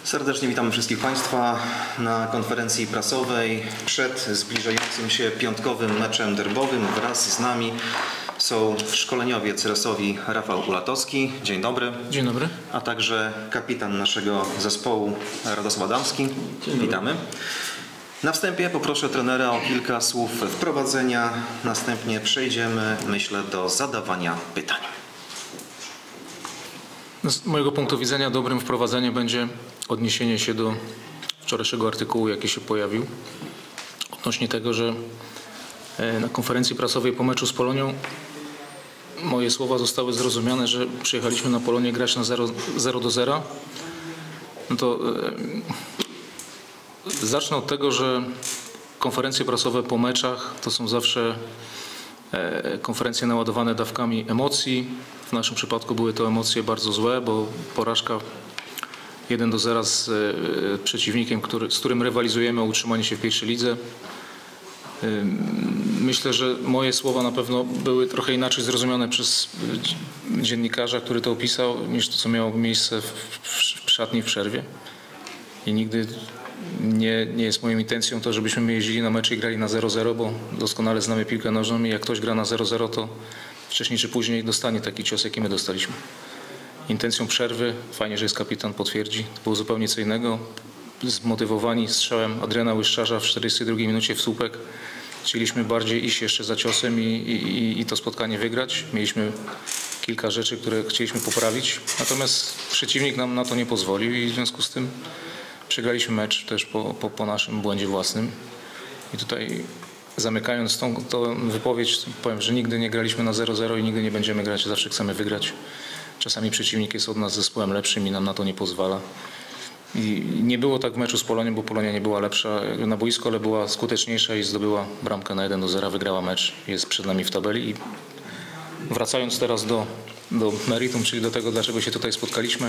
Serdecznie witamy wszystkich Państwa na konferencji prasowej przed zbliżającym się piątkowym meczem derbowym. Wraz z nami są szkoleniowiec Resowi Rafał Ulatowski. Dzień dobry. Dzień dobry. A także kapitan naszego zespołu Radosław Adamski. Witamy. Na wstępie poproszę trenera o kilka słów wprowadzenia. Następnie przejdziemy, myślę, do zadawania pytań. Z mojego punktu widzenia dobrym wprowadzeniem będzie odniesienie się do wczorajszego artykułu, jaki się pojawił, odnośnie tego, że na konferencji prasowej po meczu z Polonią moje słowa zostały zrozumiane, że przyjechaliśmy na Polonię grać na 0-0. No to zacznę od tego, że konferencje prasowe po meczach to są zawsze konferencje naładowane dawkami emocji. W naszym przypadku były to emocje bardzo złe, bo porażka 1-0 z przeciwnikiem, z którym rywalizujemy o utrzymanie się w pierwszej lidze. Myślę, że moje słowa na pewno były trochę inaczej zrozumiane przez dziennikarza, który to opisał, niż to, co miało miejsce w szatni w przerwie. I nigdy nie jest moją intencją to, żebyśmy my jeździli na mecze i grali na 0-0, bo doskonale znamy piłkę nożną i jak ktoś gra na 0-0, to wcześniej czy później dostanie taki cios, jaki my dostaliśmy. Intencją przerwy, fajnie, że jest kapitan, potwierdzi, to było zupełnie co innego. Zmotywowani strzałem Adriana Łyszczarza w 42 minucie w słupek chcieliśmy bardziej iść jeszcze za ciosem i to spotkanie wygrać. Mieliśmy kilka rzeczy, które chcieliśmy poprawić, natomiast przeciwnik nam na to nie pozwolił i w związku z tym przegraliśmy mecz też po naszym błędzie własnym. I tutaj zamykając tą wypowiedź, powiem, że nigdy nie graliśmy na 0-0 i nigdy nie będziemy grać, zawsze chcemy wygrać. Czasami przeciwnik jest od nas zespołem lepszym i nam na to nie pozwala. I nie było tak w meczu z Polonią, bo Polonia nie była lepsza na boisku, ale była skuteczniejsza i zdobyła bramkę na 1-0, wygrała mecz, jest przed nami w tabeli. I wracając teraz do meritum, czyli do tego, dlaczego się tutaj spotkaliśmy.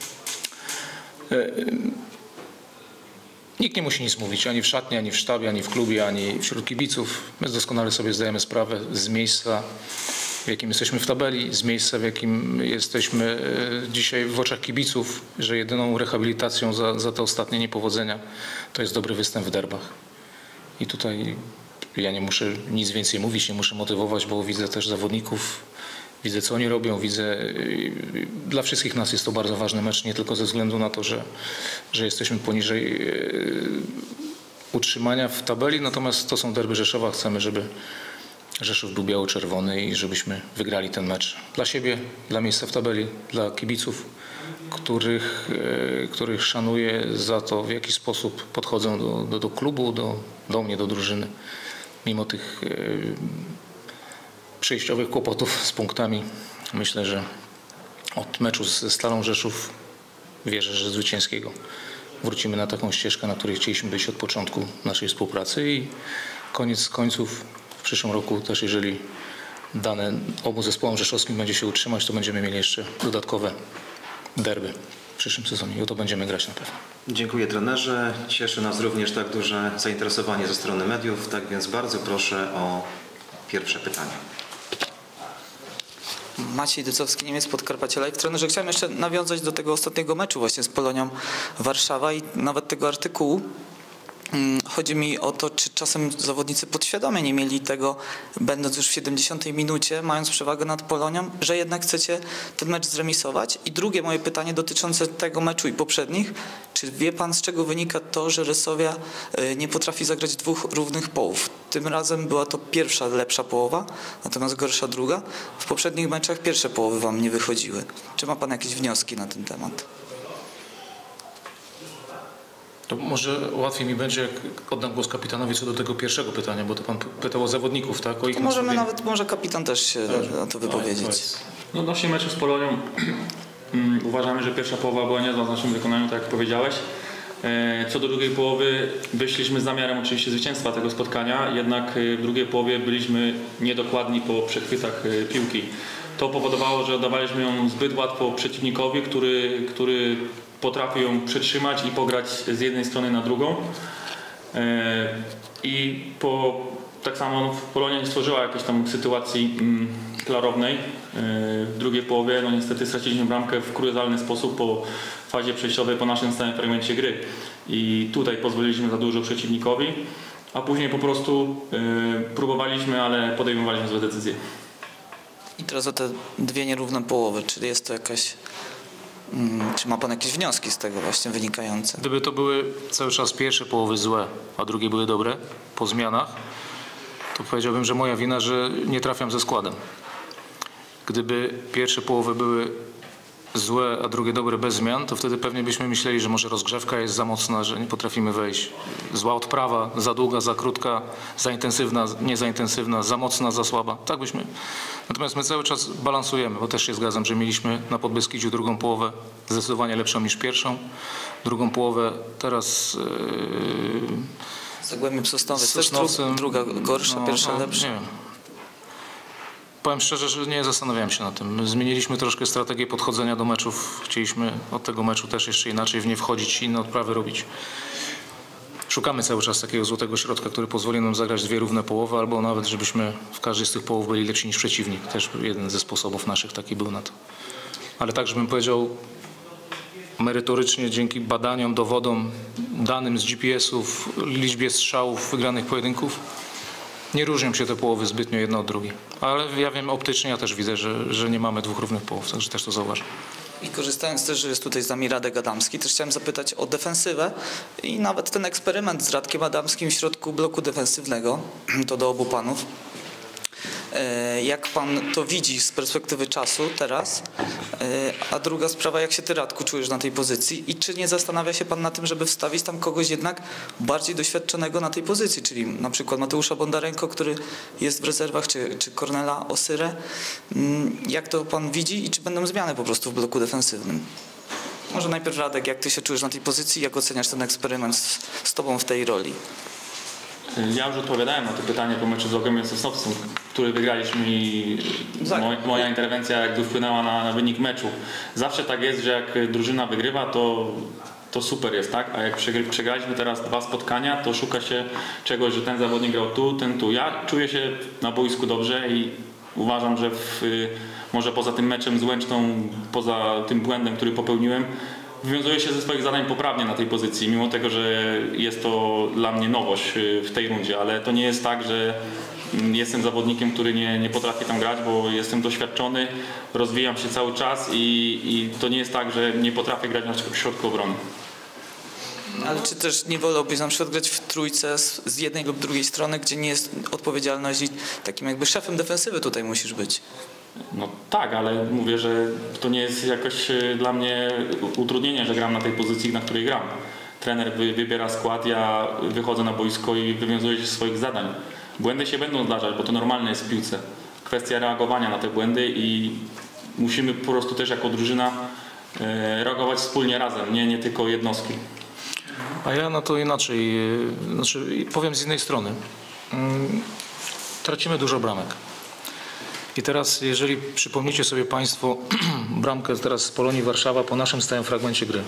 Nikt nie musi nic mówić, ani w szatni, ani w sztabie, ani w klubie, ani wśród kibiców. My doskonale sobie zdajemy sprawę z miejsca, w jakim jesteśmy w tabeli, z miejsca, w jakim jesteśmy dzisiaj w oczach kibiców, że jedyną rehabilitacją za te ostatnie niepowodzenia to jest dobry występ w derbach. I tutaj ja nie muszę nic więcej mówić, nie muszę motywować, bo widzę też zawodników, widzę, co oni robią, widzę, dla wszystkich nas jest to bardzo ważny mecz, nie tylko ze względu na to, że jesteśmy poniżej utrzymania w tabeli, natomiast to są derby Rzeszowa, chcemy, żeby Rzeszów był biało-czerwony i żebyśmy wygrali ten mecz dla siebie, dla miejsca w tabeli, dla kibiców, których szanuję za to, w jaki sposób podchodzą do klubu, do mnie, do drużyny, mimo tych przejściowych kłopotów z punktami. Myślę, że od meczu ze Stalą Rzeszów wierzę, że zwycięskiego wrócimy na taką ścieżkę, na której chcieliśmy być od początku naszej współpracy i koniec końców w przyszłym roku też, jeżeli dane obu zespołom rzeszowskim będzie się utrzymać, to będziemy mieli jeszcze dodatkowe derby w przyszłym sezonie i o to będziemy grać na pewno. Dziękuję trenerze. Cieszy nas również tak duże zainteresowanie ze strony mediów, tak więc bardzo proszę o pierwsze pytanie. Maciej Dycowski, Niemiec, Podkarpacie Live. Trenerze, chciałem jeszcze nawiązać do tego ostatniego meczu właśnie z Polonią Warszawa i nawet tego artykułu. Chodzi mi o to, czy czasem zawodnicy podświadomie nie mieli tego, będąc już w 70 minucie, mając przewagę nad Polonią, że jednak chcecie ten mecz zremisować. I drugie moje pytanie dotyczące tego meczu i poprzednich. Czy wie pan, z czego wynika to, że Resowia nie potrafi zagrać dwóch równych połów? Tym razem była to pierwsza lepsza połowa, natomiast gorsza druga. W poprzednich meczach pierwsze połowy wam nie wychodziły. Czy ma pan jakieś wnioski na ten temat? To może łatwiej mi będzie, jak oddam głos kapitanowi co do tego pierwszego pytania, bo to pan pytał o zawodników, tak? O ich Możemy nawet, może kapitan też się na to wypowiedzieć. No, odnośnie meczu z Polonią uważamy, że pierwsza połowa była niezła w naszym wykonaniu, tak jak powiedziałeś. Co do drugiej połowy wyszliśmy z zamiarem oczywiście zwycięstwa tego spotkania, jednak w drugiej połowie byliśmy niedokładni po przechwytach piłki. To powodowało, że oddawaliśmy ją zbyt łatwo przeciwnikowi, który potrafił ją przetrzymać i pograć z jednej strony na drugą. I po tak samo Polonia nie stworzyła jakiejś tam sytuacji klarownej. W drugiej połowie no niestety straciliśmy bramkę w kuriozalny sposób po fazie przejściowej, po naszym stałym fragmencie gry. I tutaj pozwoliliśmy za dużo przeciwnikowi, a później po prostu próbowaliśmy, ale podejmowaliśmy złe decyzje. I teraz o te dwie nierówne połowy, czy jest to jakaś... Czy ma pan jakieś wnioski z tego właśnie wynikające? Gdyby to były cały czas pierwsze połowy złe, a drugie były dobre, po zmianach, to powiedziałbym, że moja wina, że nie trafiam ze składem. Gdyby pierwsze połowy były złe, a drugie dobre bez zmian, to wtedy pewnie byśmy myśleli, że może rozgrzewka jest za mocna, że nie potrafimy wejść. Zła odprawa, za długa, za krótka, za intensywna, nie za intensywna, za mocna, za słaba. Tak byśmy. Natomiast my cały czas balansujemy, bo też się zgadzam, że mieliśmy na Podbeskidziu drugą połowę zdecydowanie lepszą niż pierwszą. Drugą połowę teraz Zagłębiem Sosnowiec też druga gorsza, pierwsza lepsza. Nie wiem. Powiem szczerze, że nie zastanawiałem się nad tym. Zmieniliśmy troszkę strategię podchodzenia do meczów. Chcieliśmy od tego meczu też jeszcze inaczej w nie wchodzić i inne odprawy robić. Szukamy cały czas takiego złotego środka, który pozwoli nam zagrać dwie równe połowy, albo nawet żebyśmy w każdej z tych połów byli lepsi niż przeciwnik. Też jeden ze sposobów naszych taki był na to. Ale tak, żebym powiedział merytorycznie, dzięki badaniom, dowodom, danym z GPS-ów, liczbie strzałów, wygranych pojedynków, nie różnią się te połowy zbytnio jedna od drugiej. Ale ja wiem, optycznie ja też widzę, że nie mamy dwóch równych połów, także też to zauważam. I korzystając też, że jest tutaj z nami Radek Adamski, też chciałem zapytać o defensywę i nawet ten eksperyment z Radkiem Adamskim w środku bloku defensywnego, to do obu panów. Jak pan to widzi z perspektywy czasu teraz? A druga sprawa, jak się ty, Radku, czujesz na tej pozycji i czy nie zastanawia się pan na tym, żeby wstawić tam kogoś jednak bardziej doświadczonego na tej pozycji, czyli na przykład Mateusza Bondarenko, który jest w rezerwach, czy Kornela Osyrę? Jak to pan widzi i czy będą zmiany po prostu w bloku defensywnym? Może najpierw, Radek, jak ty się czujesz na tej pozycji, jak oceniasz ten eksperyment z tobą w tej roli? Ja już odpowiadałem na to pytanie po meczu z Zagłębiem Sosnowcem, który wygraliśmy i moja interwencja jakby wpłynęła na wynik meczu. Zawsze tak jest, że jak drużyna wygrywa, to super jest, tak? A jak przegraliśmy teraz 2 spotkania, to szuka się czegoś, że ten zawodnik grał tu, ten tu. Ja czuję się na boisku dobrze i uważam, że może poza tym meczem z Łęczną, poza tym błędem, który popełniłem, wywiązuję się ze swoich zadań poprawnie na tej pozycji, mimo tego, że jest to dla mnie nowość w tej rundzie, ale to nie jest tak, że jestem zawodnikiem, który nie potrafi tam grać, bo jestem doświadczony, rozwijam się cały czas i to nie jest tak, że nie potrafię grać na środku obrony. Ale czy też nie wolałbyś na przykład grać w trójce z jednej lub drugiej strony, gdzie nie jest odpowiedzialność i takim jakby szefem defensywy tutaj musisz być? No tak, ale mówię, że to nie jest jakoś dla mnie utrudnienie, że gram na tej pozycji, na której gram. Trener wybiera skład, ja wychodzę na boisko i wywiązuję się z swoich zadań. Błędy się będą zdarzać, bo to normalne jest w piłce. Kwestia reagowania na te błędy i musimy po prostu też jako drużyna reagować wspólnie razem, nie tylko jednostki. A ja na to inaczej, powiem z innej strony. Tracimy dużo bramek. I teraz, jeżeli przypomnicie sobie Państwo bramkę teraz z Polonii Warszawa po naszym stałym fragmencie gry.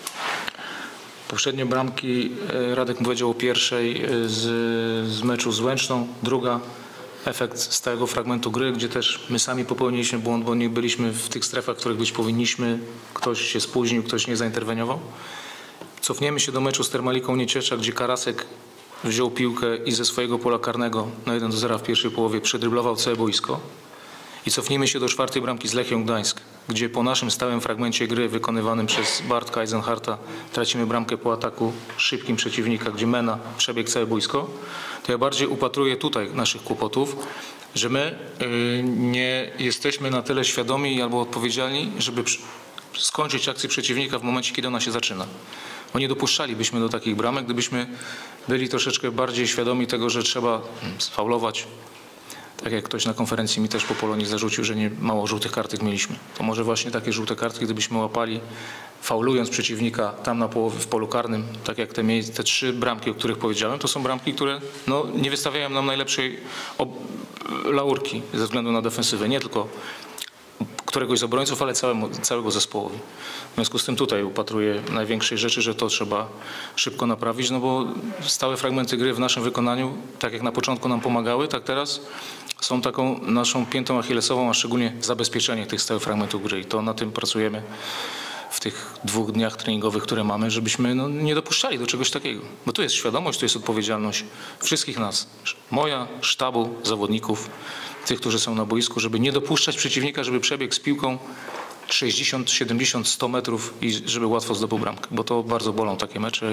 Poprzednie bramki, Radek powiedział o pierwszej z meczu z Łęczną, druga efekt stałego fragmentu gry, gdzie też my sami popełniliśmy błąd, bo nie byliśmy w tych strefach, w których być powinniśmy. Ktoś się spóźnił, ktoś nie zainterweniował. Cofniemy się do meczu z Termaliką Nieciecza, gdzie Karasek wziął piłkę i ze swojego pola karnego na 1-0 w pierwszej połowie przedryblował całe boisko. I cofnijmy się do 4. bramki z Lechią Gdańsk, gdzie po naszym stałym fragmencie gry wykonywanym przez Bartka Eisenharta tracimy bramkę po ataku szybkim przeciwnika, gdzie Mena przebiegł całe boisko. To ja bardziej upatruję tutaj naszych kłopotów, że my nie jesteśmy na tyle świadomi albo odpowiedzialni, żeby skończyć akcję przeciwnika w momencie, kiedy ona się zaczyna. Bo nie dopuszczalibyśmy do takich bramek, gdybyśmy byli troszeczkę bardziej świadomi tego, że trzeba sfaulować. Tak jak ktoś na konferencji mi też po Polonii zarzucił, że nie mało żółtych kartek mieliśmy. To może właśnie takie żółte kartki, gdybyśmy łapali, faulując przeciwnika tam na połowie w polu karnym, tak jak te 3 bramki, o których powiedziałem, to są bramki, które nie wystawiają nam najlepszej laurki ze względu na defensywę. Nie tylko któregoś z obrońców, ale całego zespołowi. W związku z tym tutaj upatruję największej rzeczy, że to trzeba szybko naprawić, no bo stałe fragmenty gry w naszym wykonaniu, tak jak na początku nam pomagały, tak teraz są taką naszą piętą achillesową, a szczególnie zabezpieczenie tych stałych fragmentów gry i to na tym pracujemy w tych 2 dniach treningowych, które mamy, żebyśmy nie dopuszczali do czegoś takiego. Bo tu jest świadomość, tu jest odpowiedzialność wszystkich nas. Moja, sztabu, zawodników, tych, którzy są na boisku, żeby nie dopuszczać przeciwnika, żeby przebiegł z piłką 60, 70, 100 metrów i żeby łatwo zdobył bramkę. Bo to bardzo bolą takie mecze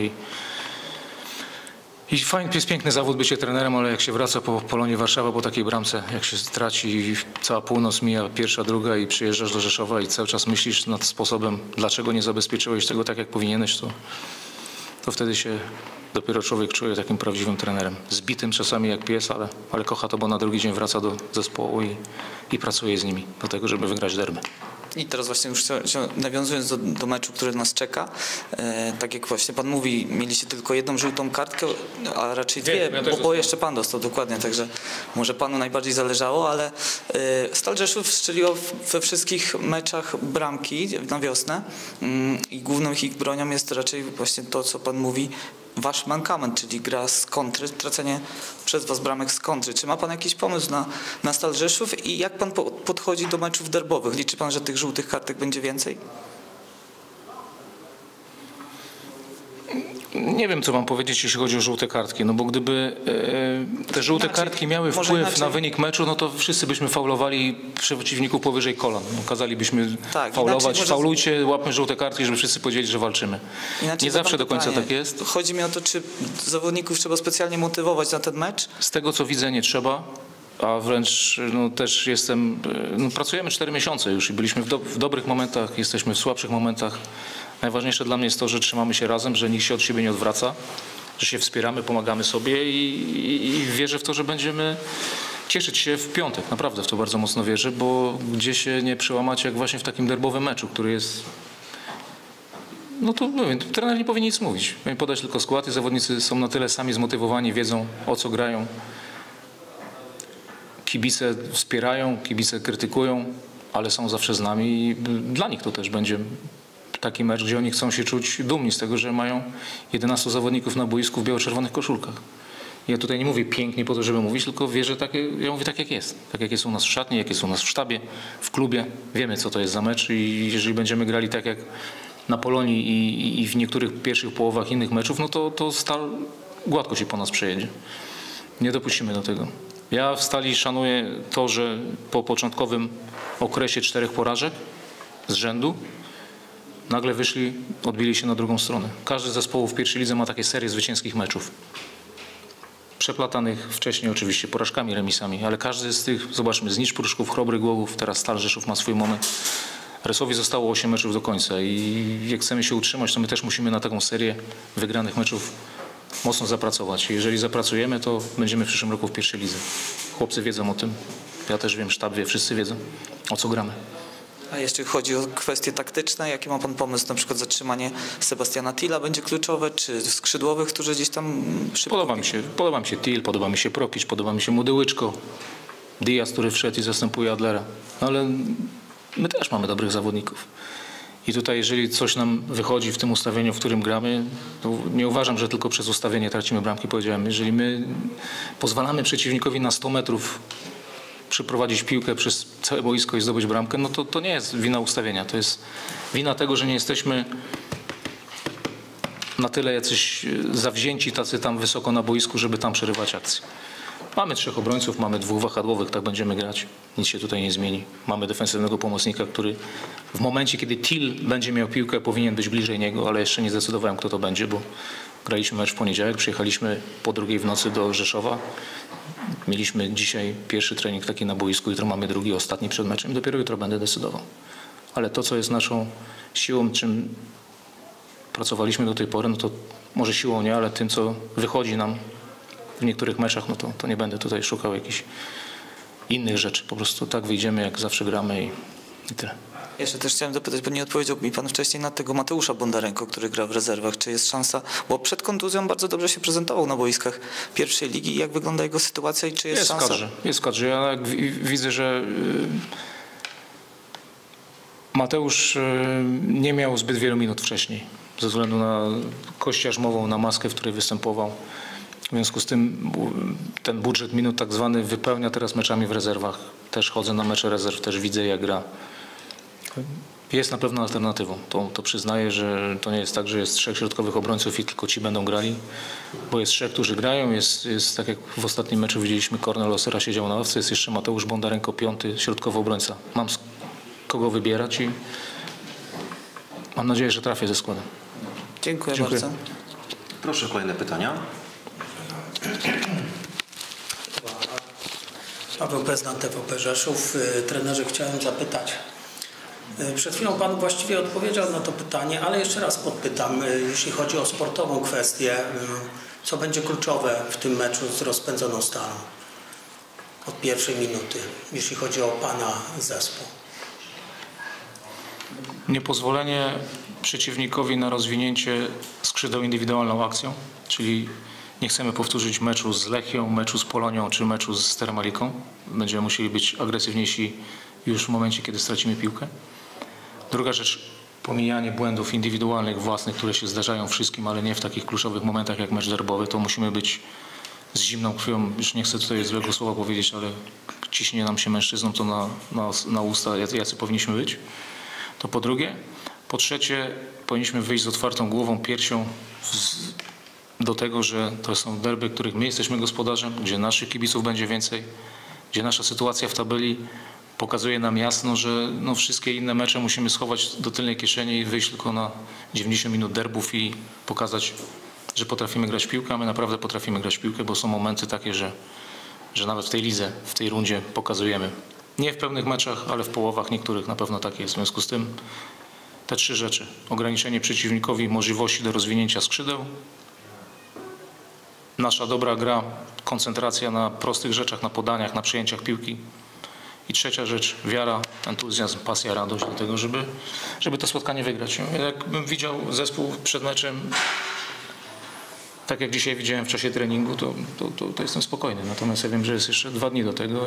i fajnie, jest piękny zawód bycie trenerem, ale jak się wraca po Polonie Warszawa po takiej bramce, jak się traci cała północ, mija pierwsza, druga i przyjeżdżasz do Rzeszowa i cały czas myślisz nad sposobem, dlaczego nie zabezpieczyłeś tego tak, jak powinieneś, to wtedy się dopiero człowiek czuje takim prawdziwym trenerem. Zbitym czasami jak pies, ale kocha to, bo na drugi dzień wraca do zespołu i pracuje z nimi do tego, żeby wygrać derby. I teraz właśnie już nawiązując do meczu, który nas czeka, tak jak właśnie pan mówi, mieliście tylko jedną żółtą kartkę, a raczej dwie, bo jeszcze pan dostał dokładnie, także może panu najbardziej zależało, ale Stal Rzeszów strzeliło we wszystkich meczach bramki na wiosnę i główną ich bronią jest raczej właśnie to, co pan mówi, wasz mankament, czyli gra z kontry, tracenie przez was bramek z kontry. Czy ma pan jakiś pomysł na Stal Rzeszów i jak pan podchodzi do meczów derbowych? Liczy pan, że tych żółtych kartek będzie więcej? Nie wiem, co mam powiedzieć, jeśli chodzi o żółte kartki, no bo gdyby te żółte kartki miały wpływ na wynik meczu, no to wszyscy byśmy faulowali przeciwników powyżej kolan. Kazalibyśmy faulować, faulujcie, łapmy żółte kartki, żeby wszyscy powiedzieli, że walczymy. Nie zawsze do końca tak jest. Chodzi mi o to, czy zawodników trzeba specjalnie motywować na ten mecz? Z tego, co widzę, nie trzeba. A wręcz też pracujemy 4 miesiące już i byliśmy w dobrych momentach, jesteśmy w słabszych momentach. Najważniejsze dla mnie jest to, że trzymamy się razem, że nikt się od siebie nie odwraca, że się wspieramy, pomagamy sobie i wierzę w to, że będziemy cieszyć się w piątek. Naprawdę w to bardzo mocno wierzę, bo gdzie się nie przełamać jak właśnie w takim derbowym meczu, który jest... No to mówię, trener nie powinien nic mówić. Powinien podać tylko skład i zawodnicy są na tyle sami zmotywowani, wiedzą o co grają. Kibice wspierają, kibice krytykują, ale są zawsze z nami i dla nich to też będzie taki mecz, gdzie oni chcą się czuć dumni z tego, że mają 11 zawodników na boisku w biało-czerwonych koszulkach. Ja tutaj nie mówię pięknie po to, żeby mówić, tylko wierzę, ja mówię tak jak jest. Tak jak jest u nas w szatni, jak jest u nas w sztabie, w klubie. Wiemy, co to jest za mecz i jeżeli będziemy grali tak jak na Polonii i w niektórych pierwszych połowach innych meczów, no to Stal gładko się po nas przejedzie. Nie dopuścimy do tego. Ja w Stali szanuję to, że po początkowym okresie 4 porażek z rzędu nagle wyszli, odbili się na drugą stronę. Każdy z zespołów w pierwszej lidze ma takie serie zwycięskich meczów. Przeplatanych wcześniej oczywiście porażkami, remisami, ale każdy z tych, zobaczmy, Znicz Pruszków, Chrobry Głogów, teraz Stal Rzeszów ma swój moment. Resowi zostało 8 meczów do końca i jak chcemy się utrzymać, to my też musimy na taką serię wygranych meczów mocno zapracować. Jeżeli zapracujemy, to będziemy w przyszłym roku w pierwszej lidze. Chłopcy wiedzą o tym, ja też wiem, sztab wie, wszyscy wiedzą, o co gramy. A jeśli chodzi o kwestie taktyczne, jaki ma pan pomysł? Na przykład zatrzymanie Sebastiana Tilla będzie kluczowe, czy skrzydłowych, którzy gdzieś tam szybko... Podoba mi się Till, podoba mi się Prokić, podoba mi się Młody Łyczko, Diaz, który wszedł i zastępuje Adlera. No ale my też mamy dobrych zawodników. I tutaj, jeżeli coś nam wychodzi w tym ustawieniu, w którym gramy, to nie uważam, że tylko przez ustawienie tracimy bramki. Powiedziałem, jeżeli my pozwalamy przeciwnikowi na 100 metrów przyprowadzić piłkę przez całe boisko i zdobyć bramkę, no to nie jest wina ustawienia. To jest wina tego, że nie jesteśmy na tyle jacyś zawzięci, tacy tam wysoko na boisku, żeby tam przerywać akcję. Mamy 3 obrońców, mamy 2 wahadłowych, tak będziemy grać. Nic się tutaj nie zmieni. Mamy defensywnego pomocnika, który w momencie, kiedy Till będzie miał piłkę, powinien być bliżej niego, ale jeszcze nie zdecydowałem, kto to będzie, bo graliśmy mecz w poniedziałek, przyjechaliśmy po 2 w nocy do Rzeszowa. Mieliśmy dzisiaj pierwszy trening taki na boisku, jutro mamy drugi, ostatni przed meczem. Dopiero jutro będę decydował. Ale to, co jest naszą siłą, czym pracowaliśmy do tej pory, no to może siłą nie, ale tym, co wychodzi nam w niektórych meczach, no to nie będę tutaj szukał jakichś innych rzeczy. Po prostu tak wyjdziemy, jak zawsze gramy i tyle. Jeszcze też chciałem dopytać, bo nie odpowiedział mi pan wcześniej na tego Mateusza Bondarenko, który gra w rezerwach. Czy jest szansa, bo przed kontuzją bardzo dobrze się prezentował na boiskach pierwszej ligi. Jak wygląda jego sytuacja i czy jest szansa? Jest w kadrze. Ja jak widzę, że Mateusz nie miał zbyt wielu minut wcześniej, ze względu na kość jarzmową, na maskę, w której występował. W związku z tym ten budżet minut tak zwany wypełnia teraz meczami w rezerwach. Też chodzę na mecze rezerw, też widzę jak gra. Jest na pewno alternatywą. To przyznaję, że to nie jest tak, że jest 3 środkowych obrońców i tylko ci będą grali, bo jest 3, którzy grają. Jest tak jak w ostatnim meczu widzieliśmy, Kornel Osera siedział na ławce, jest jeszcze Mateusz Bondarenko, 5. środkowy obrońca. Mam z kogo wybierać i mam nadzieję, że trafię ze składem. Dziękuję bardzo. Proszę o kolejne pytania. Paweł Bezdan, TVP Rzeszów. Trenerze, chciałem zapytać. Przed chwilą Pan właściwie odpowiedział na to pytanie, ale jeszcze raz podpytam, jeśli chodzi o sportową kwestię, co będzie kluczowe w tym meczu z rozpędzoną Stalą od pierwszej minuty, jeśli chodzi o Pana zespół? Niepozwolenie przeciwnikowi na rozwinięcie skrzydeł indywidualną akcją, czyli nie chcemy powtórzyć meczu z Lechią, meczu z Polonią czy meczu z Termaliką. Będziemy musieli być agresywniejsi już w momencie, kiedy stracimy piłkę. Druga rzecz, pomijanie błędów indywidualnych, własnych, które się zdarzają wszystkim, ale nie w takich kluczowych momentach jak mecz derbowy. To musimy być z zimną krwią, już nie chcę tutaj złego słowa powiedzieć, ale ciśnie nam się mężczyznom to na usta, jacy powinniśmy być. To po drugie. Po trzecie, powinniśmy wyjść z otwartą głową, piersią do tego, że to są derby, których my jesteśmy gospodarzem, gdzie naszych kibiców będzie więcej, gdzie nasza sytuacja w tabeli pokazuje nam jasno, że wszystkie inne mecze musimy schować do tylnej kieszeni i wyjść tylko na 90 minut derbów i pokazać, że potrafimy grać w piłkę, a my naprawdę potrafimy grać w piłkę, bo są momenty takie, że nawet w tej lidze, w tej rundzie pokazujemy. Nie w pełnych meczach, ale w połowach niektórych na pewno tak jest. W związku z tym te 3 rzeczy. Ograniczenie przeciwnikowi możliwości do rozwinięcia skrzydeł, nasza dobra gra, koncentracja na prostych rzeczach, na podaniach, na przejęciach piłki. I trzecia rzecz, wiara, entuzjazm, pasja, radość do tego, żeby to spotkanie wygrać. Jakbym widział zespół przed meczem, tak jak dzisiaj widziałem w czasie treningu, to jestem spokojny. Natomiast ja wiem, że jest jeszcze 2 dni do tego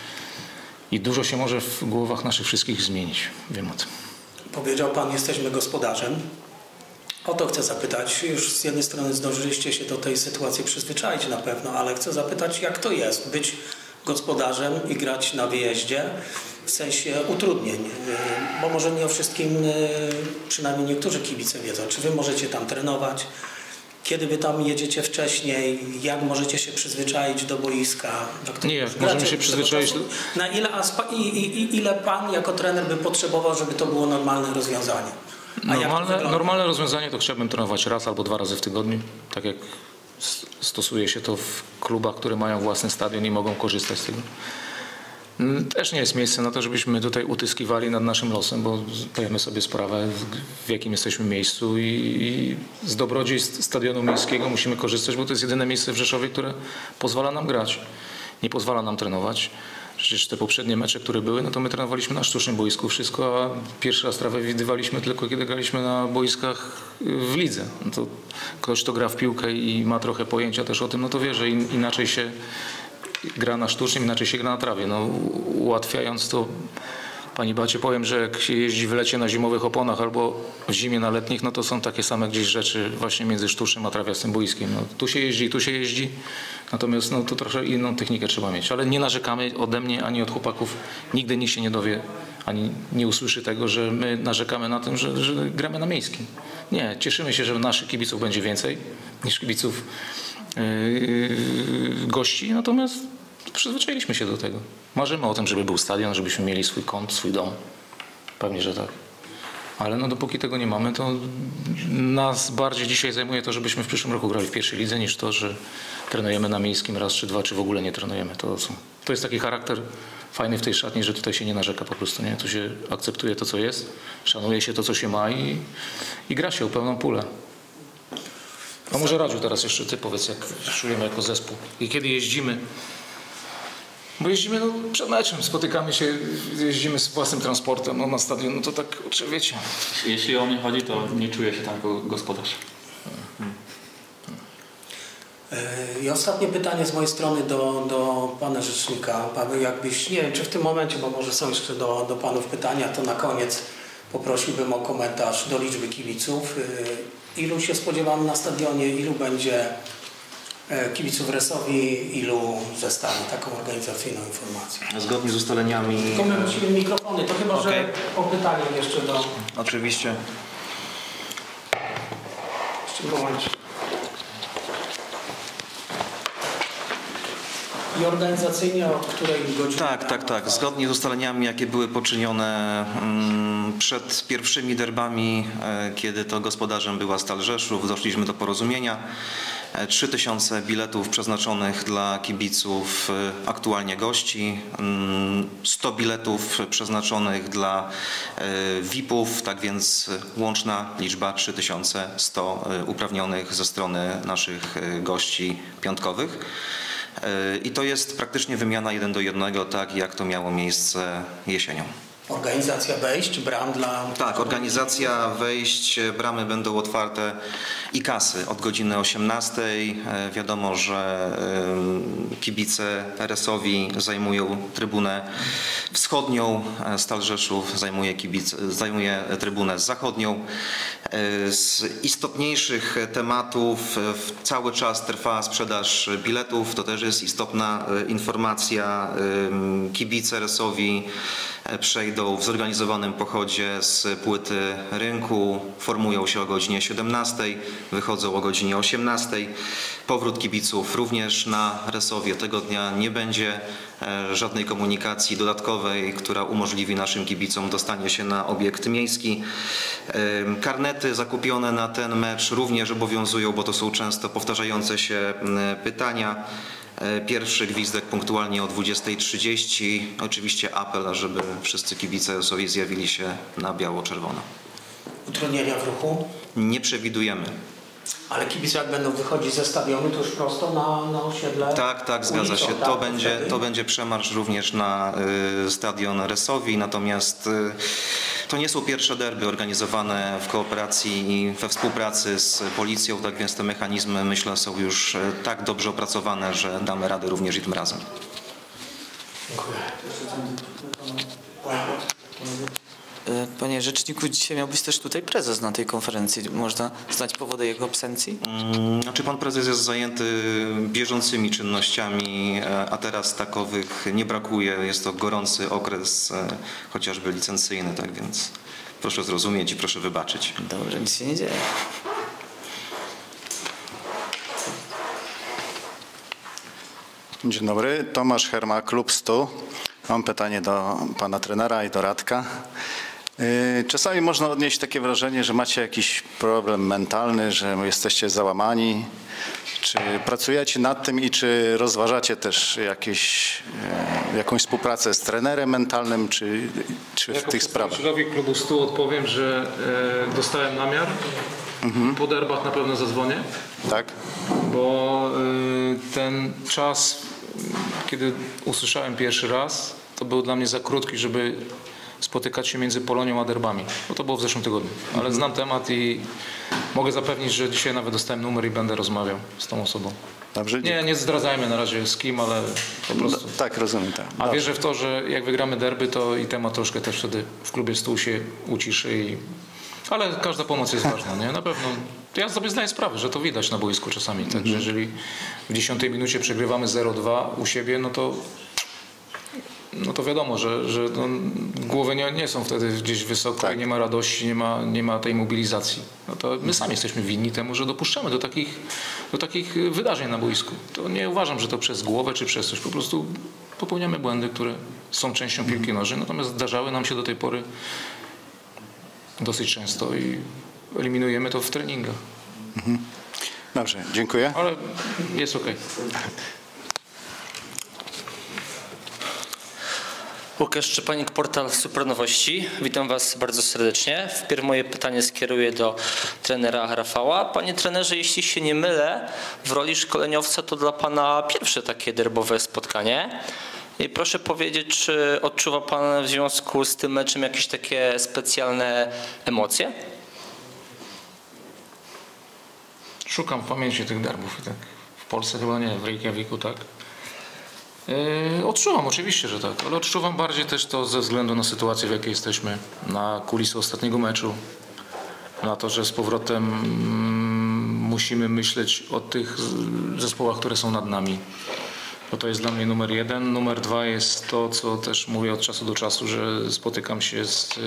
i dużo się może w głowach naszych wszystkich zmienić. Wiem o tym. Powiedział Pan, jesteśmy gospodarzem. O to chcę zapytać. Już z jednej strony zdążyliście się do tej sytuacji przyzwyczaić na pewno, ale chcę zapytać, jak to jest być gospodarzem i grać na wyjeździe w sensie utrudnień, bo może nie o wszystkim, przynajmniej niektórzy kibice wiedzą, czy Wy możecie tam trenować, kiedy Wy tam jedziecie wcześniej, jak możecie się przyzwyczaić do boiska. Nie, możemy się przyzwyczaić. Na ile Pan jako trener by potrzebował, żeby to było normalne rozwiązanie? Normalne rozwiązanie to chciałbym trenować raz albo 2 razy w tygodniu, tak jak stosuje się to w klubach, które mają własny stadion i mogą korzystać z tego. Też nie jest miejsce na to, żebyśmy tutaj utyskiwali nad naszym losem, bo zdajemy sobie sprawę, w jakim jesteśmy miejscu i z dobrodziejstw stadionu miejskiego musimy korzystać, bo to jest jedyne miejsce w Rzeszowie, które pozwala nam grać, nie pozwala nam trenować. Przecież te poprzednie mecze, które były, to my trenowaliśmy na sztucznym boisku wszystko, a pierwszy raz trawę widywaliśmy tylko kiedy graliśmy na boiskach w lidze. To ktoś, kto gra w piłkę i ma trochę pojęcia też o tym, to wie, że inaczej się gra na sztucznym, inaczej się gra na trawie. Ułatwiając to, Pani Bacie, powiem, że jak się jeździ w lecie na zimowych oponach albo w zimie na letnich, to są takie same gdzieś rzeczy właśnie między sztucznym a trawiastym boiskiem. Tu się jeździ, natomiast to trochę inną technikę trzeba mieć. Ale nie narzekamy ode mnie ani od chłopaków. Nigdy nikt się nie dowie, ani nie usłyszy tego, że my narzekamy na tym, że gramy na miejskim. Nie, cieszymy się, że naszych kibiców będzie więcej niż kibiców gości, natomiast przyzwyczailiśmy się do tego. Marzymy o tym, żeby był stadion, żebyśmy mieli swój kąt, swój dom. Pewnie, że tak. Ale dopóki tego nie mamy, to nas bardziej dzisiaj zajmuje to, żebyśmy w przyszłym roku grali w pierwszej lidze, niż to, że trenujemy na miejskim raz czy 2, czy w ogóle nie trenujemy. To jest taki charakter fajny w tej szatni, że tutaj się nie narzeka po prostu. Nie? Tu się akceptuje to, co jest, szanuje się to, co się ma i gra się o pełną pulę. A może Radziu teraz jeszcze Ty powiedz, jak czujemy jako zespół i kiedy jeździmy. Bo jeździmy przed meczem, spotykamy się, jeździmy z własnym transportem na stadion, to tak, wiecie. Jeśli o mnie chodzi, to nie czuję się tam jako gospodarz. I ostatnie pytanie z mojej strony do Pana Rzecznika. Paweł, jakbyś, nie wiem czy w tym momencie, bo może są jeszcze do Panów pytania, to na koniec Poprosiłbym o komentarz do liczby kibiców. Ilu się spodziewamy na stadionie, ilu będzie kibiców Resowi, ilu ze Stali? Taką organizacyjną informację. Zgodnie z ustaleniami... Tylko my musimy mikrofony, to chyba, że po pytaniu jeszcze do... Oczywiście. Jeszcze momencie. I organizacyjnie o której godzinie? Tak. Zgodnie z ustaleniami, jakie były poczynione przed pierwszymi derbami, kiedy to gospodarzem była Stal Rzeszów, doszliśmy do porozumienia. 3000 biletów przeznaczonych dla kibiców, aktualnie gości, 100 biletów przeznaczonych dla VIP-ów, tak więc łączna liczba 3100 uprawnionych ze strony naszych gości piątkowych. I to jest praktycznie wymiana 1 do 1, tak jak to miało miejsce jesienią. Organizacja wejść, bram dla... Tak, organizacja wejść, bramy będą otwarte i kasy od godziny 18. Wiadomo, że kibice RS-owi zajmują trybunę wschodnią, Stal Rzeszów zajmuje trybunę zachodnią. Z istotniejszych tematów cały czas trwa sprzedaż biletów, to też jest istotna informacja. Kibice RS-owi przejdą w zorganizowanym pochodzie z płyty rynku, formują się o godzinie 17, wychodzą o godzinie 18. Powrót kibiców również na Resowie. Tego dnia nie będzie żadnej komunikacji dodatkowej, która umożliwi naszym kibicom dostanie się na obiekt miejski. Karnety zakupione na ten mecz również obowiązują, bo to są często powtarzające się pytania. Pierwszy gwizdek punktualnie o 20:30. Oczywiście apel, żeby wszyscy kibice sobie zjawili się na biało-czerwono. Utrudnienia w ruchu? Nie przewidujemy. Ale kibice jak będą wychodzić ze stadionu, to już prosto na osiedle? Tak, zgadza się. To będzie przemarsz również na stadion Resowi, natomiast to nie są pierwsze derby organizowane w kooperacji i we współpracy z policją, tak więc te mechanizmy, myślę, są już tak dobrze opracowane, że damy radę również i tym razem. Dziękuję. Panie rzeczniku, dzisiaj miał być też tutaj prezes na tej konferencji. Można znać powody jego absencji? Znaczy pan prezes jest zajęty bieżącymi czynnościami, a teraz takowych nie brakuje. Jest to gorący okres, chociażby licencyjny, tak więc proszę zrozumieć i proszę wybaczyć. Dobrze, nic się nie dzieje. Dzień dobry, Tomasz Herma, Klub 100. Mam pytanie do pana trenera i do Radka. Czasami można odnieść takie wrażenie, że macie jakiś problem mentalny, że jesteście załamani. Czy pracujecie nad tym i czy rozważacie też jakąś współpracę z trenerem mentalnym, czy w tych sprawach? Jako przedstawicielowi Klubu 100 odpowiem, że dostałem namiar. Po derbach na pewno zadzwonię. Tak? Bo ten czas, kiedy usłyszałem pierwszy raz, to był dla mnie za krótki, żeby spotykać się między Polonią a derbami. No to było w zeszłym tygodniu. Ale znam temat i mogę zapewnić, że dzisiaj nawet dostałem numer i będę rozmawiał z tą osobą. Dobrze, Nie zdradzajmy na razie z kim, ale po prostu. tak, rozumiem. Tak. A wierzę w to, że jak wygramy derby, to i temat troszkę też wtedy w klubie 100 się uciszy. Ale każda pomoc jest ważna, nie? Na pewno. Ja sobie zdaję sprawę, że to widać na boisku czasami. Także jeżeli w 10 minucie przegrywamy 0-2 u siebie, no to wiadomo, że głowy nie są wtedy gdzieś wysoko, tak. I nie ma radości, nie ma tej mobilizacji. No to my sami jesteśmy winni temu, że dopuszczamy do takich wydarzeń na boisku. To nie uważam, że to przez głowę czy przez coś. Po prostu popełniamy błędy, które są częścią piłki nożnej, natomiast zdarzały nam się do tej pory dosyć często i eliminujemy to w treningach. Dobrze, dziękuję. Ale jest okej. Łukasz Szczepanik, portal Supernowości. Witam Was bardzo serdecznie. Wpierw moje pytanie skieruję do trenera Rafała. Panie trenerze, jeśli się nie mylę, w roli szkoleniowca to dla Pana pierwsze takie derbowe spotkanie. I proszę powiedzieć, czy odczuwa Pan w związku z tym meczem jakieś takie specjalne emocje? Szukam w pamięci tych derbów. Tak. W Polsce chyba nie, w Reykjaviku tak. Odczuwam, oczywiście, że tak, ale odczuwam bardziej też to ze względu na sytuację, w jakiej jesteśmy, na kulisy ostatniego meczu, na to, że z powrotem musimy myśleć o tych zespołach, które są nad nami. Bo to jest dla mnie numer 1. Numer 2 jest to, co też mówię od czasu do czasu, że spotykam się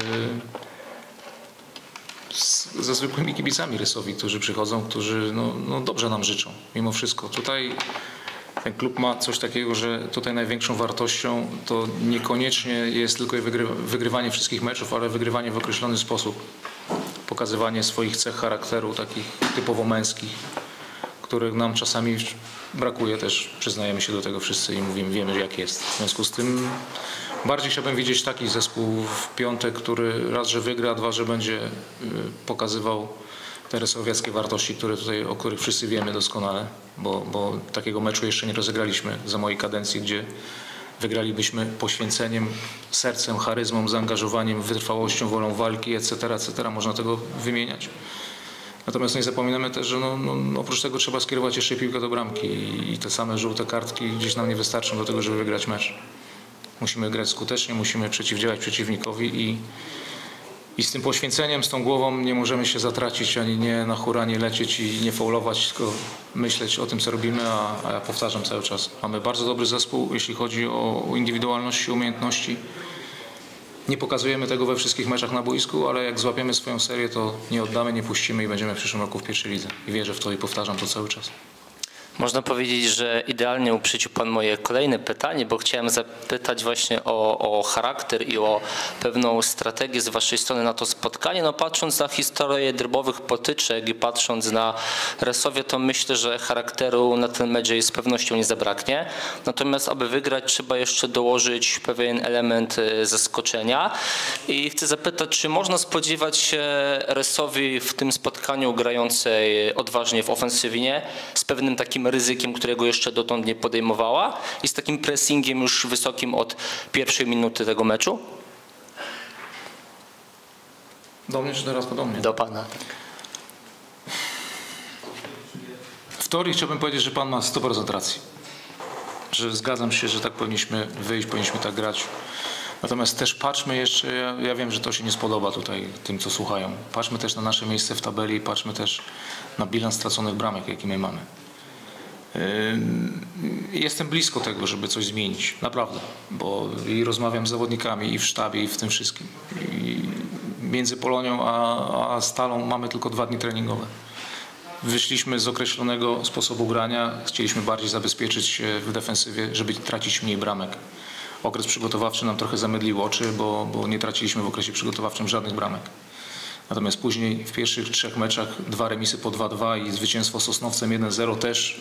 ze zwykłymi kibicami Rysowi, którzy przychodzą, którzy no dobrze nam życzą, mimo wszystko. Tutaj ten klub ma coś takiego, że tutaj największą wartością to niekoniecznie jest tylko wygrywanie wszystkich meczów, ale wygrywanie w określony sposób. Pokazywanie swoich cech charakteru, takich typowo męskich, których nam czasami brakuje też. Przyznajemy się do tego wszyscy i wiemy jak jest. W związku z tym bardziej chciałbym widzieć taki zespół w piątek, który raz, że wygra, dwa, że będzie pokazywał te rysowieckie wartości, o których wszyscy wiemy doskonale, bo takiego meczu jeszcze nie rozegraliśmy za mojej kadencji, gdzie wygralibyśmy poświęceniem, sercem, charyzmą, zaangażowaniem, wytrwałością, wolą walki, etc., etc. Można tego wymieniać. Natomiast nie zapominamy też, że oprócz tego trzeba skierować jeszcze piłkę do bramki i te same żółte kartki gdzieś nam nie wystarczą do tego, żeby wygrać mecz. Musimy grać skutecznie, musimy przeciwdziałać przeciwnikowi i z tym poświęceniem, z tą głową nie możemy się zatracić, ani nie na hura nie lecieć i nie faulować, tylko myśleć o tym, co robimy, a ja powtarzam cały czas. Mamy bardzo dobry zespół, jeśli chodzi o indywidualności, umiejętności. Nie pokazujemy tego we wszystkich meczach na boisku, ale jak złapiemy swoją serię, to nie oddamy, nie puścimy i będziemy w przyszłym roku w pierwszej lidze. I wierzę w to i powtarzam to cały czas. Można powiedzieć, że idealnie uprzedził Pan moje kolejne pytanie, bo chciałem zapytać właśnie o charakter i o pewną strategię z Waszej strony na to spotkanie. No patrząc na historię derbowych potyczek i patrząc na Resowie, to myślę, że charakteru na ten mecz z pewnością nie zabraknie. Natomiast aby wygrać, trzeba jeszcze dołożyć pewien element zaskoczenia. I chcę zapytać, czy można spodziewać się Resowi w tym spotkaniu grającej odważnie w ofensywie z pewnym takim ryzykiem, którego jeszcze dotąd nie podejmowała i z takim pressingiem już wysokim od pierwszej minuty tego meczu? Do mnie czy teraz do mnie? Do Pana. W teorii chciałbym powiedzieć, że Pan ma 100% racji. Że zgadzam się, że tak powinniśmy wyjść, powinniśmy tak grać. Natomiast też patrzmy jeszcze, ja wiem, że to się nie spodoba tutaj tym, co słuchają. Patrzmy też na nasze miejsce w tabeli, patrzmy też na bilans straconych bramek, jaki my mamy. Jestem blisko tego, żeby coś zmienić, naprawdę, bo i rozmawiam z zawodnikami i w sztabie i w tym wszystkim. I między Polonią a Stalą mamy tylko 2 dni treningowe. Wyszliśmy z określonego sposobu grania, chcieliśmy bardziej zabezpieczyć się w defensywie, żeby tracić mniej bramek. Okres przygotowawczy nam trochę zamydlił oczy, bo nie traciliśmy w okresie przygotowawczym żadnych bramek. Natomiast później w pierwszych 3 meczach 2 remisy po 2-2 i zwycięstwo Sosnowcem 1-0 też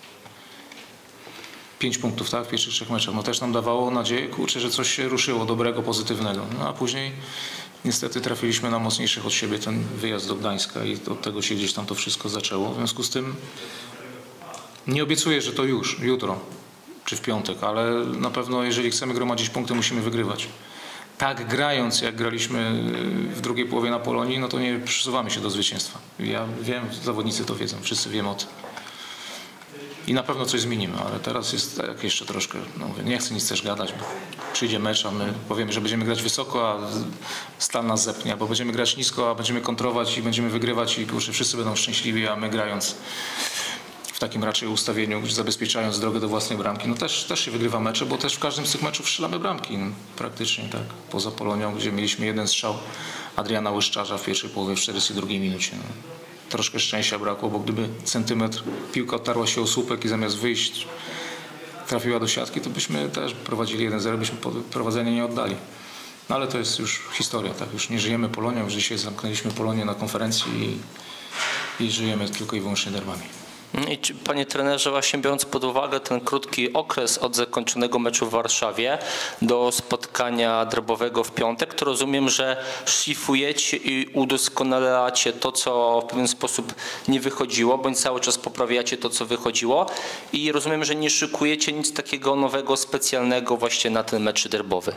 5 punktów, tak, w pierwszych 3 meczach. No też nam dawało nadzieję, kurczę, że coś się ruszyło dobrego, pozytywnego. No a później niestety trafiliśmy na mocniejszych od siebie ten wyjazd do Gdańska i od tego się gdzieś tam to wszystko zaczęło. W związku z tym nie obiecuję, że to jutro czy w piątek, ale na pewno jeżeli chcemy gromadzić punkty, musimy wygrywać. Tak grając, jak graliśmy w drugiej połowie na Polonii, no to nie przesuwamy się do zwycięstwa. Ja wiem, zawodnicy to wiedzą, wszyscy wiemy o tym. I na pewno coś zmienimy, ale teraz jest tak jeszcze troszkę, no mówię, nie chcę nic też gadać, bo przyjdzie mecz, a my powiemy, że będziemy grać wysoko, a Stal nas zepnie, albo będziemy grać nisko, a będziemy kontrować i będziemy wygrywać i kurczę, wszyscy będą szczęśliwi, a my grając w takim raczej ustawieniu, zabezpieczając drogę do własnej bramki, no też się wygrywa mecze, bo też w każdym z tych meczów strzelamy bramki, no, praktycznie tak, poza Polonią, gdzie mieliśmy 1 strzał Adriana Łyszczarza w pierwszej połowie w 42 minucie. No. Troszkę szczęścia brakło, bo gdyby centymetr piłka otarła się o słupek i zamiast wyjść trafiła do siatki, to byśmy też prowadzili 1-0, byśmy prowadzenie nie oddali. No ale to jest już historia, tak? Już nie żyjemy Polonią, już dzisiaj zamknęliśmy Polonię na konferencji i żyjemy tylko i wyłącznie derbami. I czy, panie trenerze, właśnie biorąc pod uwagę ten krótki okres od zakończonego meczu w Warszawie do spotkania derbowego w piątek, to rozumiem, że szlifujecie i udoskonalacie to, co w pewien sposób nie wychodziło, bądź cały czas poprawiacie to, co wychodziło i rozumiem, że nie szykujecie nic takiego nowego, specjalnego właśnie na ten mecz derbowy.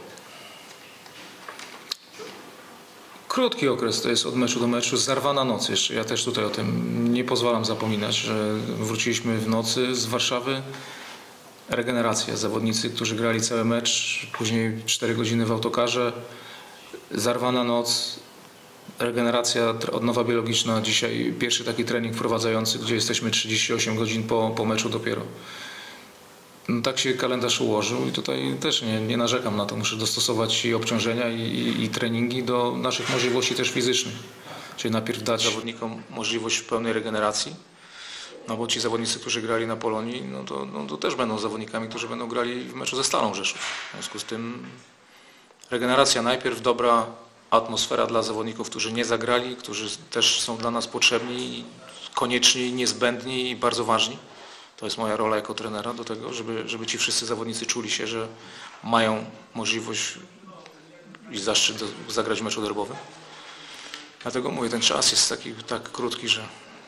Krótki okres to jest od meczu do meczu, zarwana noc jeszcze. Ja też tutaj o tym nie pozwalam zapominać, że wróciliśmy w nocy z Warszawy regeneracja. Zawodnicy, którzy grali cały mecz, później 4 godziny w autokarze, zarwana noc, regeneracja, odnowa biologiczna. Dzisiaj pierwszy taki trening wprowadzający, gdzie jesteśmy 38 godzin po meczu dopiero. No, tak się kalendarz ułożył i tutaj też nie narzekam na to. Muszę dostosować i obciążenia i treningi do naszych możliwości też fizycznych. Czyli najpierw dać zawodnikom możliwość pełnej regeneracji, no bo ci zawodnicy, którzy grali na Polonii, no to też będą zawodnikami, którzy będą grali w meczu ze Stalą Rzeszów. W związku z tym regeneracja najpierw, dobra atmosfera dla zawodników, którzy nie zagrali, którzy też są dla nas potrzebni, konieczni, niezbędni i bardzo ważni. To jest moja rola jako trenera do tego, żeby ci wszyscy zawodnicy czuli się, że mają możliwość i zaszczyt zagrać w meczu derbowym. Dlatego mówię, ten czas jest tak krótki, że...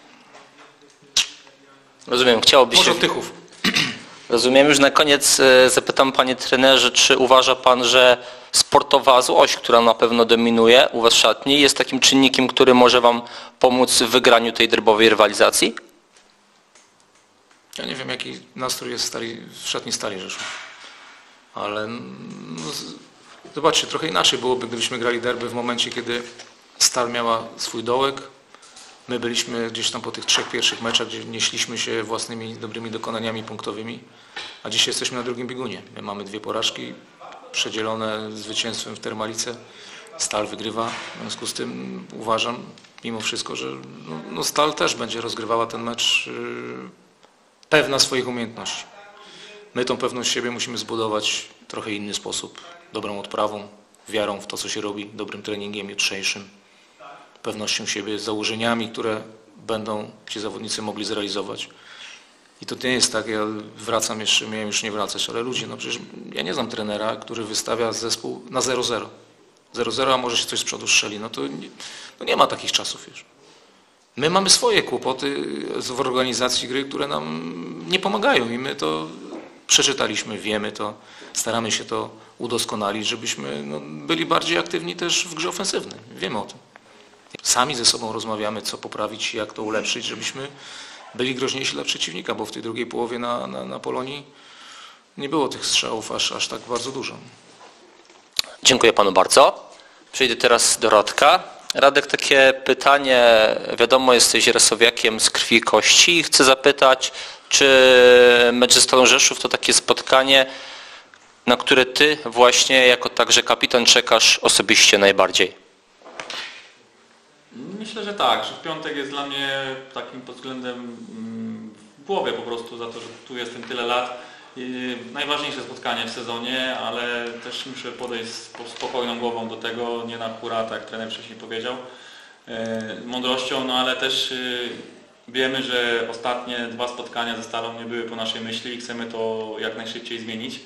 Rozumiem, chciałoby Może się... odtychów. Rozumiem, już na koniec zapytam panie trenerze, czy uważa pan, że sportowa złość, która na pewno dominuje u was w szatni, jest takim czynnikiem, który może wam pomóc w wygraniu tej derbowej rywalizacji? Ja nie wiem, jaki nastrój jest w szatni Stali Rzeszów. Ale zobaczcie, trochę inaczej byłoby, gdybyśmy grali derby w momencie, kiedy Stal miała swój dołek. My byliśmy gdzieś tam po tych 3 pierwszych meczach, gdzie nieśliśmy się własnymi dobrymi dokonaniami punktowymi, a dzisiaj jesteśmy na drugim biegunie. My mamy 2 porażki przedzielone zwycięstwem w Termalice. Stal wygrywa, w związku z tym uważam mimo wszystko, że Stal też będzie rozgrywała ten mecz pewna swoich umiejętności. My tą pewność siebie musimy zbudować w trochę inny sposób. Dobrą odprawą, wiarą w to, co się robi, dobrym treningiem jutrzejszym, pewnością siebie, założeniami, które będą ci zawodnicy mogli zrealizować. I to nie jest tak, ja wracam jeszcze, miałem już nie wracać, ale ludzie, no przecież ja nie znam trenera, który wystawia zespół na 0-0. 0-0, a może się coś z przodu strzeli. No to nie ma takich czasów już. My mamy swoje kłopoty w organizacji gry, które nam nie pomagają i my to przeczytaliśmy, wiemy to, staramy się to udoskonalić, żebyśmy byli bardziej aktywni też w grze ofensywnej. Wiemy o tym. Sami ze sobą rozmawiamy, co poprawić, jak to ulepszyć, żebyśmy byli groźniejsi dla przeciwnika, bo w tej drugiej połowie na Polonii nie było tych strzałów aż tak bardzo dużo. Dziękuję panu bardzo. Przejdę teraz do Radka. Radek, takie pytanie, wiadomo, jesteś Resowiakiem z krwi i kości i chcę zapytać, czy mecz ze Stalą Rzeszów to takie spotkanie, na które ty właśnie jako także kapitan czekasz osobiście najbardziej? Myślę, że tak, że w piątek jest dla mnie takim pod względem w głowie po prostu za to, że tu jestem tyle lat. Najważniejsze spotkanie w sezonie, ale też muszę podejść z spokojną głową do tego, nie na hura, tak jak trener wcześniej powiedział, mądrością, ale też wiemy, że ostatnie 2 spotkania ze Stalą nie były po naszej myśli i chcemy to jak najszybciej zmienić.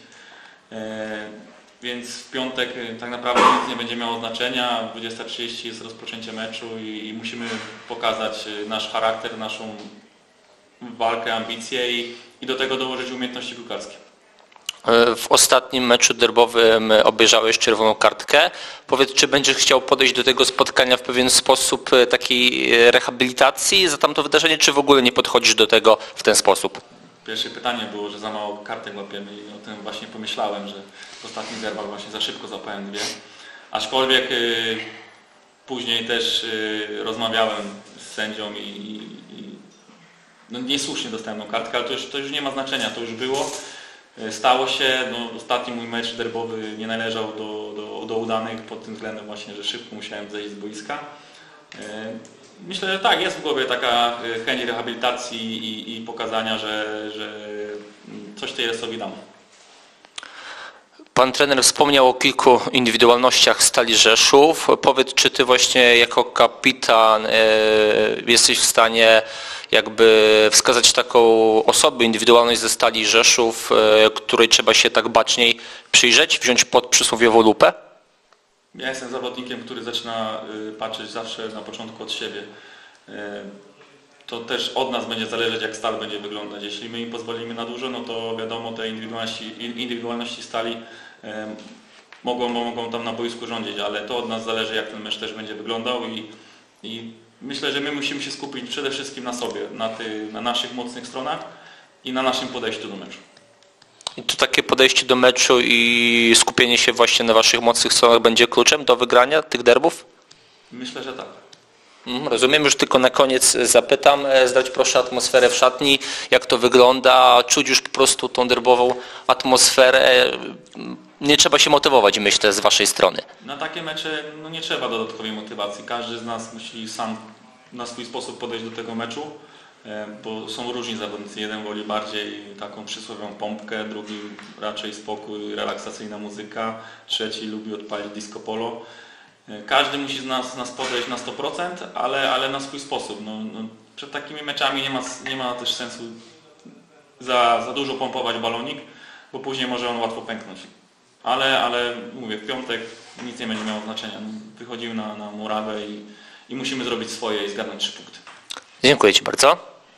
Więc w piątek tak naprawdę nic nie będzie miało znaczenia, 20:30 jest rozpoczęcie meczu i musimy pokazać nasz charakter, naszą walkę, ambicje i do tego dołożyć umiejętności piłkarskie. W ostatnim meczu derbowym obejrzałeś czerwoną kartkę. Powiedz, czy będziesz chciał podejść do tego spotkania w pewien sposób takiej rehabilitacji za tamto wydarzenie, czy w ogóle nie podchodzisz do tego w ten sposób? Pierwsze pytanie było, że za mało kartek łapiemy i o tym właśnie pomyślałem, że w ostatnich derbach właśnie za szybko złapałem 2. Aczkolwiek później też rozmawiałem z sędzią i niesłusznie dostałem tą kartkę, ale to już nie ma znaczenia, to już było. Stało się, ostatni mój mecz derbowy nie należał do udanych pod tym względem właśnie, że szybko musiałem zejść z boiska. Myślę, że tak, jest w głowie taka chęć rehabilitacji i pokazania, że coś tej Resowi dam. Pan trener wspomniał o kilku indywidualnościach Stali Rzeszów. Powiedz, czy ty właśnie jako kapitan jesteś w stanie jakby wskazać taką osobę, indywidualność ze Stali Rzeszów, której trzeba się tak baczniej przyjrzeć, wziąć pod przysłowiową lupę? Ja jestem zawodnikiem, który zaczyna patrzeć zawsze na początku od siebie. To też od nas będzie zależeć, jak Stal będzie wyglądać. Jeśli my im pozwolimy na dużo, no to wiadomo, te indywidualności Stali mogą tam na boisku rządzić, ale to od nas zależy, jak ten mecz też będzie wyglądał i myślę, że my musimy się skupić przede wszystkim na sobie, na naszych mocnych stronach i na naszym podejściu do meczu. I to takie podejście do meczu i skupienie się właśnie na waszych mocnych stronach będzie kluczem do wygrania tych derbów? Myślę, że tak. Rozumiem, już tylko na koniec zapytam, zdać proszę atmosferę w szatni, jak to wygląda, czuć już po prostu tą derbową atmosferę, nie trzeba się motywować, myślę, z waszej strony. Na takie mecze no nie trzeba dodatkowej motywacji. Każdy z nas musi sam na swój sposób podejść do tego meczu, bo są różni zawodnicy. Jeden woli bardziej taką przysłowiową pompkę, drugi raczej spokój, relaksacyjna muzyka, trzeci lubi odpalić disco polo. Każdy musi z nas podejść na 100%, ale na swój sposób. Przed takimi meczami nie ma też sensu za dużo pompować balonik, bo później może on łatwo pęknąć. Ale mówię, w piątek nic nie będzie miało znaczenia. Wychodzimy na murawę i musimy zrobić swoje i zgarnąć 3 punkty. Dziękuję ci bardzo.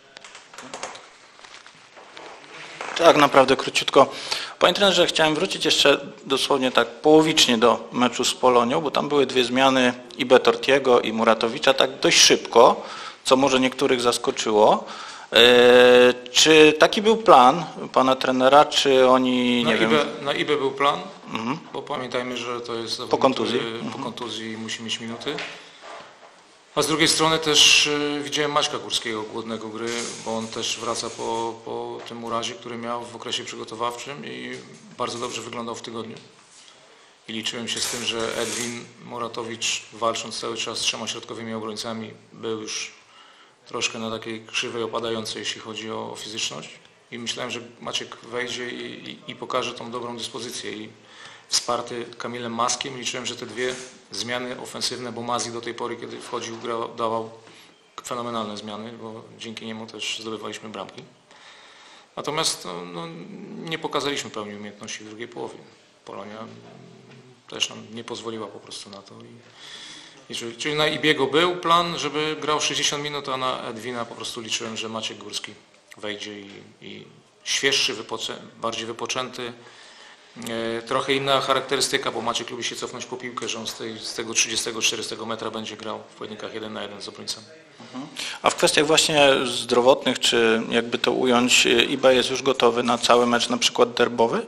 Tak, naprawdę króciutko. Panie trenerze, chciałem wrócić jeszcze dosłownie tak połowicznie do meczu z Polonią, bo tam były 2 zmiany i Betortiego i Muratowicza tak dość szybko, co może niektórych zaskoczyło. Czy taki był plan pana trenera, czy oni, nie wiem... Na IBE był plan, bo pamiętajmy, że to jest zawodnik, Po kontuzji. Po kontuzji musi mieć minuty. A z drugiej strony też widziałem Maćka Górskiego głodnego gry, bo on też wraca po tym urazie, który miał w okresie przygotowawczym i bardzo dobrze wyglądał w tygodniu. I liczyłem się z tym, że Edwin Muratowicz, walcząc cały czas z 3 środkowymi obrońcami, był już troszkę na takiej krzywej opadającej, jeśli chodzi o fizyczność. I myślałem, że Maciek wejdzie i pokaże tą dobrą dyspozycję. I wsparty Kamilem Maskiem liczyłem, że te 2 zmiany ofensywne, bo Mazzi do tej pory, kiedy wchodził, dawał fenomenalne zmiany, bo dzięki niemu też zdobywaliśmy bramki. Natomiast nie pokazaliśmy pełni umiejętności w drugiej połowie. Polonia też nam nie pozwoliła po prostu na to. Czyli na Ibiego był plan, żeby grał 60 minut, a na Edwina po prostu liczyłem, że Maciek Górski wejdzie i świeższy, bardziej wypoczęty. Trochę inna charakterystyka, bo Maciek lubi się cofnąć po piłkę, że on z tego 30-40 metra będzie grał w pojedynkach 1 na 1 z obrońcą. A w kwestiach właśnie zdrowotnych, czy jakby to ująć, IBE jest już gotowy na cały mecz, na przykład derbowy?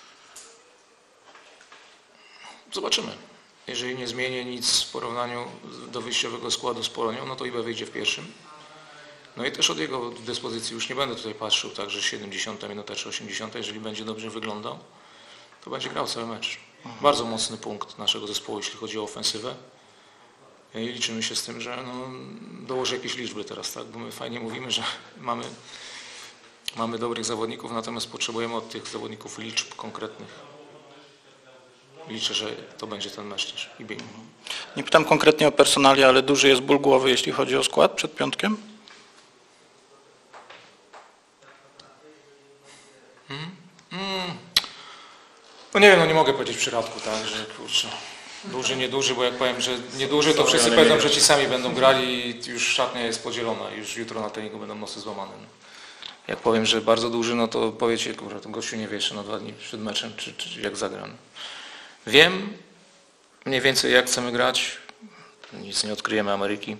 Zobaczymy. Jeżeli nie zmienię nic w porównaniu do wyjściowego składu z Polonią, no to IBE wyjdzie w pierwszym. No i też od jego dyspozycji już nie będę tutaj patrzył tak, że 70 minuta czy 80, jeżeli będzie dobrze wyglądał, to będzie grał cały mecz. Bardzo mocny punkt naszego zespołu, jeśli chodzi o ofensywę. I liczymy się z tym, że dołożę jakieś liczby teraz, tak? Bo my fajnie mówimy, że mamy dobrych zawodników, natomiast potrzebujemy od tych zawodników liczb konkretnych. Liczę, że to będzie ten mecz też i biegnie. Nie pytam konkretnie o personalia, ale duży jest ból głowy, jeśli chodzi o skład przed piątkiem? No nie wiem, nie mogę powiedzieć w przypadku, tak, że kurczę, duży, nieduży, bo jak powiem, że nieduży, to wszyscy powiedzą, że ci sami będą grali i już szatnia jest podzielona, już jutro na treningu będą nosy złamane. No. Jak powiem, że bardzo duży, no to powiecie, kurwa, to gościu nie wie jeszcze na 2 dni przed meczem, czy jak zagra. No. Wiem mniej więcej jak chcemy grać, nic nie odkryjemy Ameryki.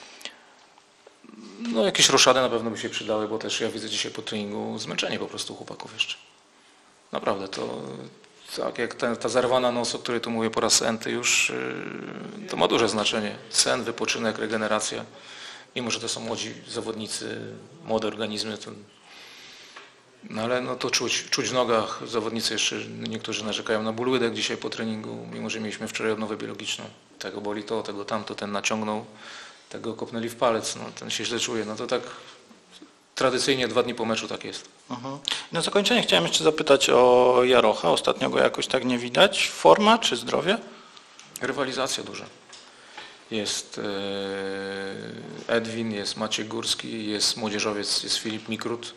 No jakieś roszady na pewno by się przydały, bo też ja widzę dzisiaj po treningu zmęczenie po prostu chłopaków jeszcze. Naprawdę to tak jak ta zarwana noc, o której tu mówię po raz enty już, to ma duże znaczenie. Sen, wypoczynek, regeneracja. Mimo że to są młodzi zawodnicy, młode organizmy, to, no ale no to czuć w nogach. Zawodnicy jeszcze, niektórzy narzekają na ból łydek dzisiaj po treningu, mimo że mieliśmy wczoraj odnowę biologiczną. Tego boli to, tego tamto, ten naciągnął, tego kopnęli w palec, no, ten się źle czuje. No to tak tradycyjnie 2 dni po meczu tak jest. Na zakończenie chciałem jeszcze zapytać o Jarocha. Ostatnio go jakoś tak nie widać. Forma czy zdrowie? Rywalizacja duża. Jest Edwin, jest Maciek Górski, jest młodzieżowiec, jest Filip Mikrut.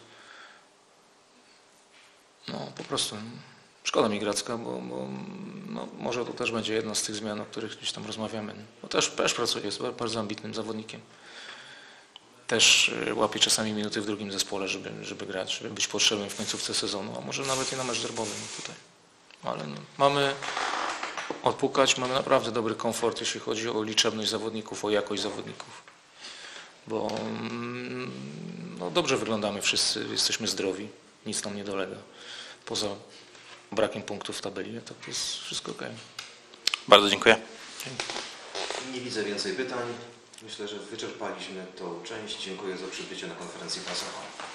No po prostu szkoda mi Gracka, bo no, może to też będzie jedna z tych zmian, o których gdzieś tam rozmawiamy. Bo też pracuje, jest bardzo ambitnym zawodnikiem. Też łapie czasami minuty w drugim zespole, żeby grać, żeby być potrzebnym w końcówce sezonu, a może nawet i na mecz derbowy tutaj. Ale no, mamy odpukać, mamy naprawdę dobry komfort, jeśli chodzi o liczebność zawodników, o jakość zawodników. Bo no, dobrze wyglądamy wszyscy, jesteśmy zdrowi, nic nam nie dolega. poza brakiem punktów w tabeli, to jest wszystko ok. Bardzo dziękuję. Nie widzę więcej pytań. Myślę, że wyczerpaliśmy tą część. Dziękuję za przybycie na konferencję prasową.